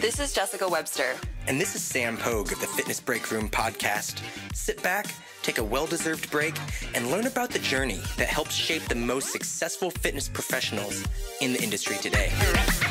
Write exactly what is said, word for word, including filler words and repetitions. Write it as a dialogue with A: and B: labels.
A: This is Jessica Webster.
B: And this is Sam Pogue of the Fitness Break Room podcast. Sit back, take a well-deserved break, and learn about the journey that helps shape the most successful fitness professionals in the industry today.